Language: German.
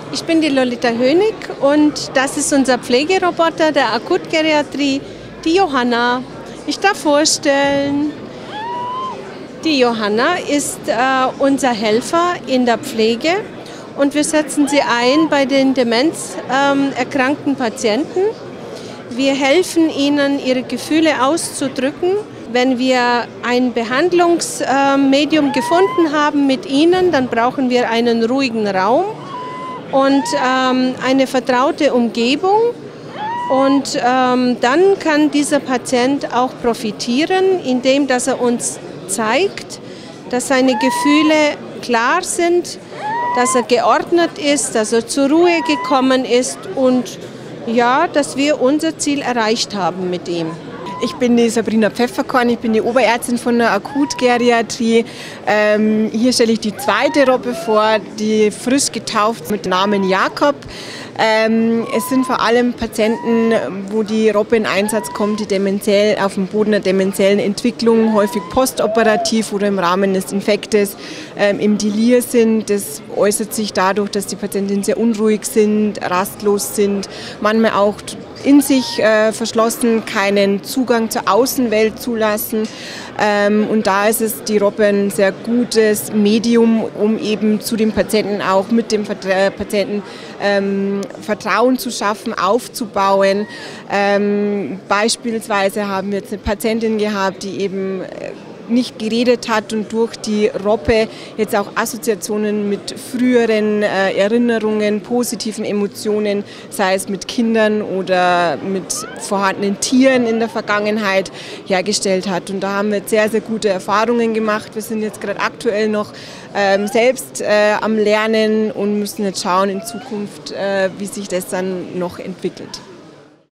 Ich bin die Lolita Hönig und das ist unser Pflegeroboter der Akutgeriatrie, die Johanna. Ich darf vorstellen, die Johanna ist unser Helfer in der Pflege und wir setzen sie ein bei den demenzerkrankten Patienten. Wir helfen ihnen, ihre Gefühle auszudrücken. Wenn wir ein Behandlungsmedium gefunden haben mit ihnen, dann brauchen wir einen ruhigen Raum und eine vertraute Umgebung. Und dann kann dieser Patient auch profitieren, indem dass er uns zeigt, dass seine Gefühle klar sind, dass er geordnet ist, dass er zur Ruhe gekommen ist und ja, dass wir unser Ziel erreicht haben mit ihm. Ich bin die Sabrina Pfefferkorn, ich bin die Oberärztin von der Akutgeriatrie. Hier stelle ich die zweite Robbe vor, die frisch getauft mit Namen Jakob. Es sind vor allem Patienten, wo die Robbe in Einsatz kommt, die dementiell auf dem Boden der dementiellen Entwicklung, häufig postoperativ oder im Rahmen des Infektes im Delir sind. Das äußert sich dadurch, dass die Patienten sehr unruhig sind, rastlos sind, manchmal auch in sich verschlossen, keinen Zugang zur Außenwelt zulassen. Und da ist es die Robbe ein sehr gutes Medium, um eben zu dem Patienten auch mit dem Patienten Vertrauen zu schaffen, aufzubauen. Beispielsweise haben wir jetzt eine Patientin gehabt, die eben nicht geredet hat und durch die Robbe jetzt auch Assoziationen mit früheren Erinnerungen, positiven Emotionen, sei es mit Kindern oder mit vorhandenen Tieren in der Vergangenheit hergestellt hat. Und da haben wir sehr, sehr gute Erfahrungen gemacht. Wir sind jetzt gerade aktuell noch selbst am Lernen und müssen jetzt schauen in Zukunft, wie sich das dann noch entwickelt.